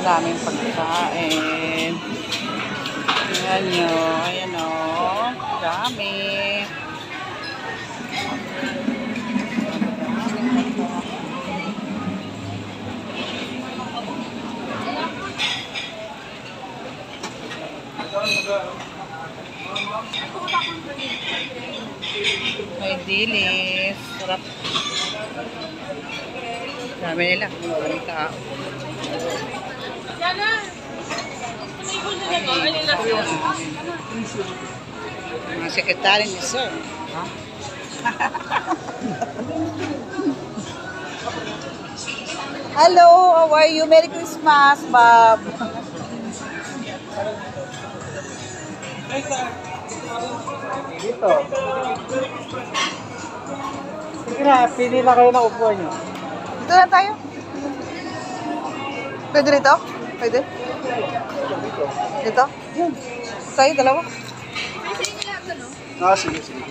daming pagkain. Ayan nyo. Ayan o. Dami. May dilis. Sarap. Dami nila. Maraming tao. Mga sekretary ni Sir. Hello, how are you? Merry Christmas, Bob. Dito. Sige na, pili na kayo ng upuan nyo. Dito na tayo. Pwede rito? Pwede? Dito? Tayo, dalawa. Ah, sige, sige.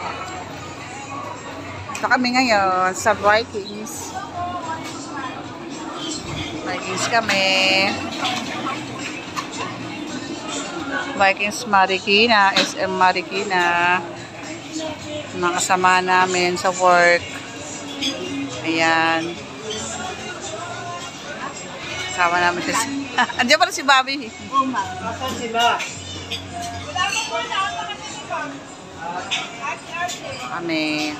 Ito kami ngayon sa Vikings. Vikings kami. Vikings Marikina, SM Marikina. Mga kasama namin sa work. Ayan. Kasama namin si... Andiyan pala si Bobby. Nasaan sila? Kami.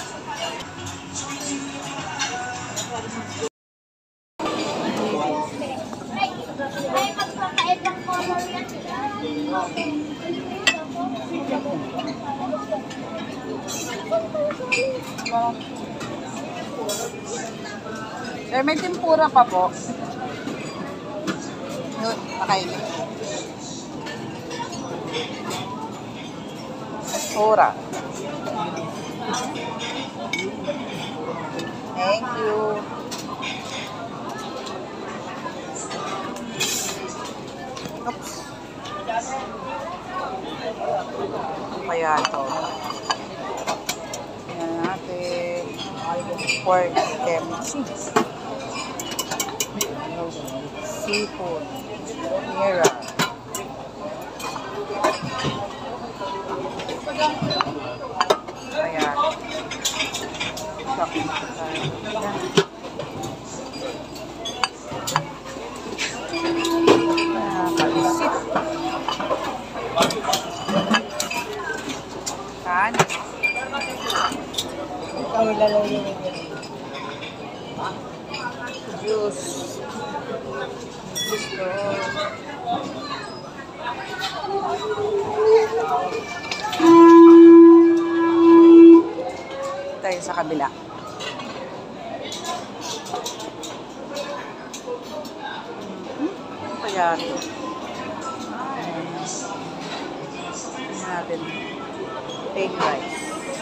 Sir, may tempura pa po. Yun, nakainin. Tempura. Thank you. Oops. Kaya ito. Tingnan natin. Pork kimchi. Seafood. Mira. Ayan. Shopping tayo. Nakalisip. Kanin. Ikaw ilalagay nyo yun. Juice. Gusto. Tayo sa kabila. Ano kaya ito? Tingnan natin. Egg rice.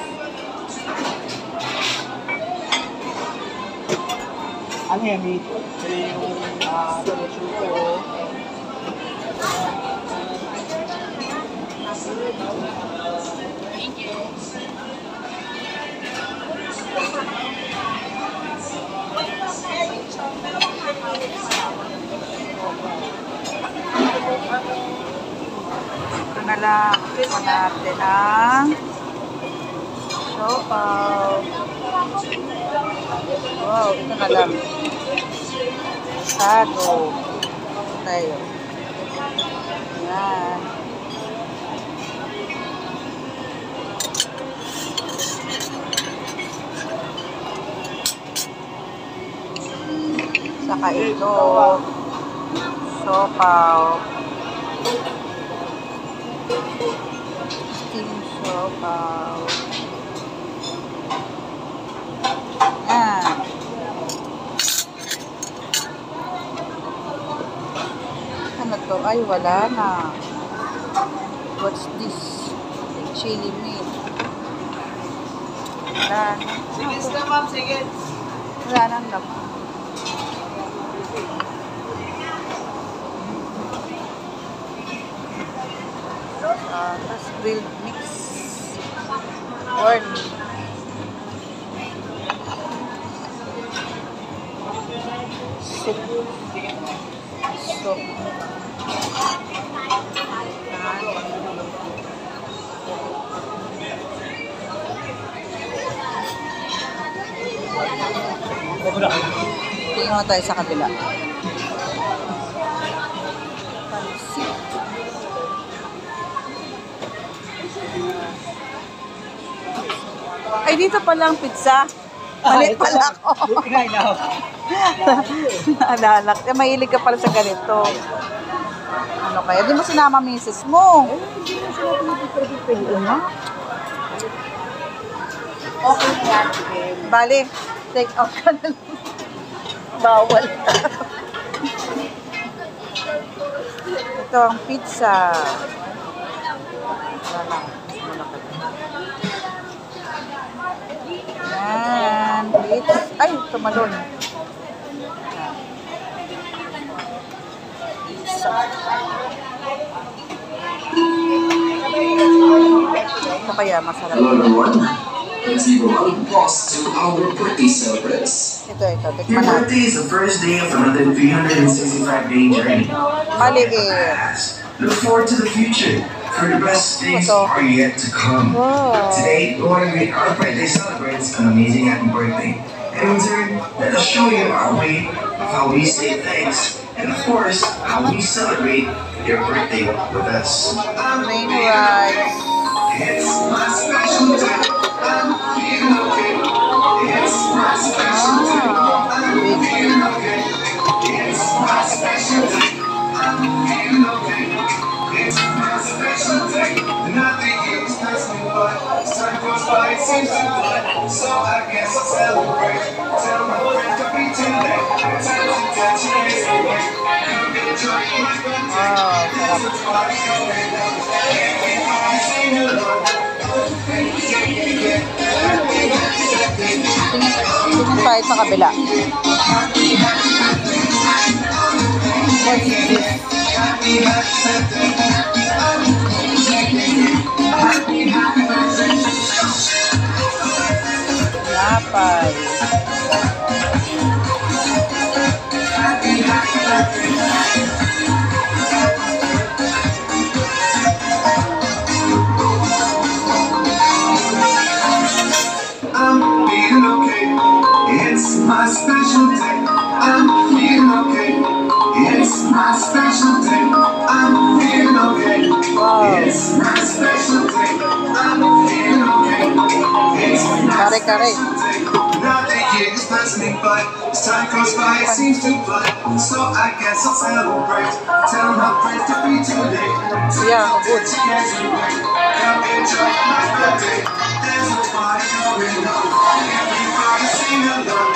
Ano yan, meat? Ito yung solution ko. Ito na lang. Ito natin ang siopaw. Wow, ito na lang. Sado. Tayo. Yan. Saka ito. Siopaw. Steam siopaw. Yan. Ano to? Ay, wala na. What's this? Chili meat. Wala na. Sige, na ma'am, sige. Wala nang laman. Tapos grilled mix. Corn. Soup. puso. Tingin mo tayo sa kabila. Ay, dito pala ang pizza. Mali pala ako. Buti nga, inaw. Naalala ko. Mahilig ka pala sa ganito. Ano kaya? Di mo sinama misis mo. Okay yan. Bali, take out ka na lang. Bawal. Ito ang pizza. Yan. Pizza. Ay, tumalon. Pizza. Ito kaya masarap. Hello everyone, let's give a round of applause to our birthday celebrants. Ito, Your tikman natin. birthday is the first day of another 365-day journey. Maliit. Look forward to the future, for the best things Ito. are yet to come. Wow. Today, we want to greet our birthday celebrants an amazing happy birthday. And in turn, let us show you our way of how we say thanks, and of course, how we celebrate your birthday with us. Plain rice. It's my special day. I'm feeling okay. It's my special day. I'm feeling okay. It's my special day. I'm feeling okay. It's my special day. Nothing keeps passing by. As time goes by, it seems to fly. So I guess I'll celebrate. Tell my friends to be today. Time to dance and raise away. Come enjoy my birthday. There's a party going on. Everybody sing along. Tingin tayo sa kabila. What's this? Napay. I'm feeling okay. It's my special day. I'm feeling okay. It's my special day. I'm feeling okay. It's my special day. I'm feeling okay. It's my Kare-kare. special day. Nothing here is passing me by. As time goes by, it seems to fly. So I guess I'll celebrate. Tell my friends to be today. Yeah, good. Come enjoy my birthday. There's a party going on. Everybody sing along.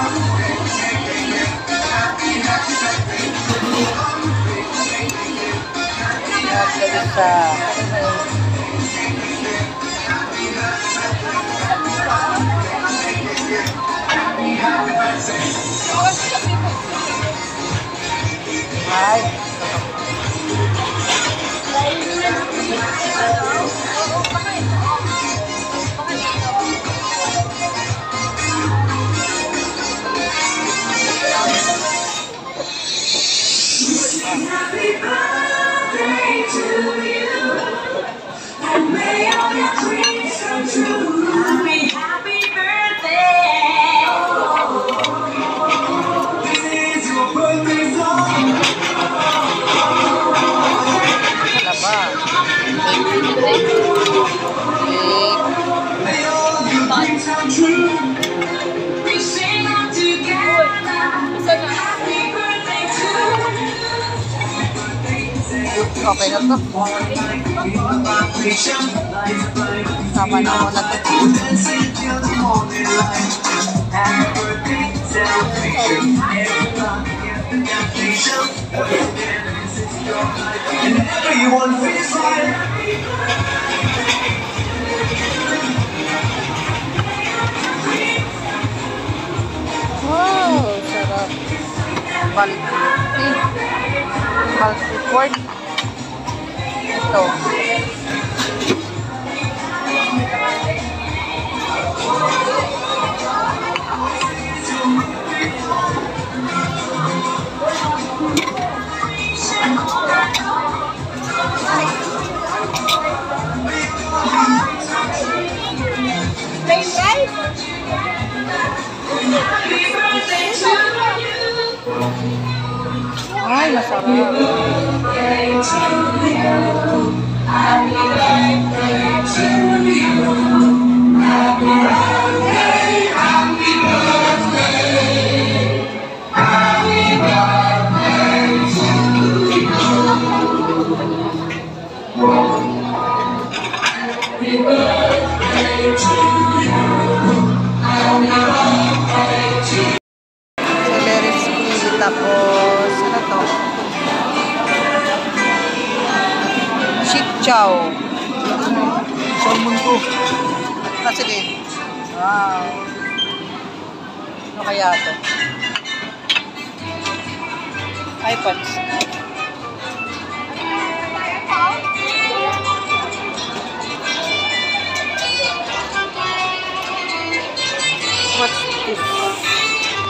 Dito sa ay, Happy birthday to you. And may all your dreams come true. Happy birthday. This is your birthday song. ano ba? Cake. May all your dreams come true. We sing all together. Happy birthday to you. Okay na to. Tama na ako na to. Everyone feels like Wow, sarap. Balti. Balti pork. Ito. Ay, masarap. Celery squid, tapos ano to? Shit chow. Salmon to. Ah, sige. Wow. Ano kaya to? Ay, pans. What's this?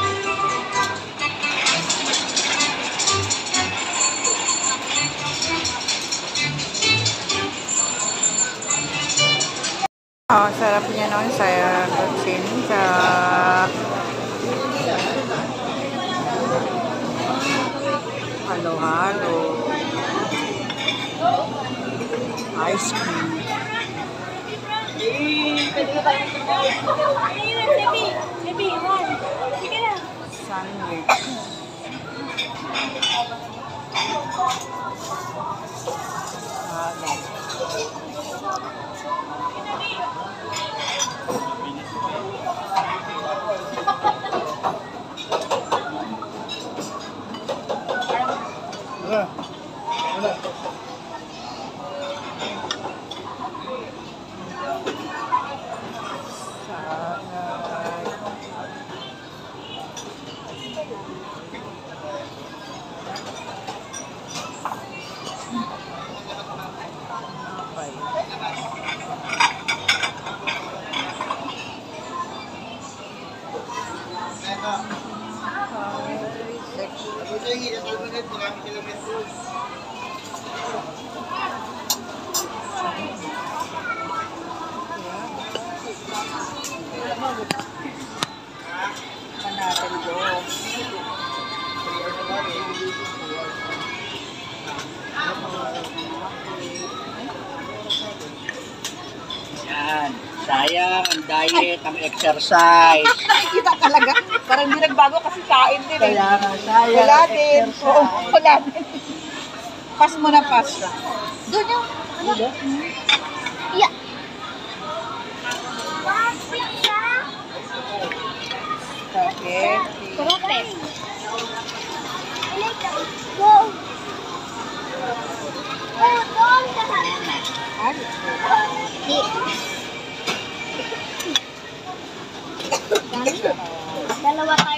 Oh, sarap niya noon sa kutsin sa halo-halo. Ice cream. Sandwich. Salad. Wala. Wala. Natin go. Yan. Sayang ang diet, ang exercise. Kita talaga. Parang hindi nagbago kasi kain din eh. Kaya nga, sayang Wala ang din. exercise. Oo, wala din. Pass mo na, pass. Doon yung... Diba? Yeah. Okay. Perfect. Go. Dalawa tayo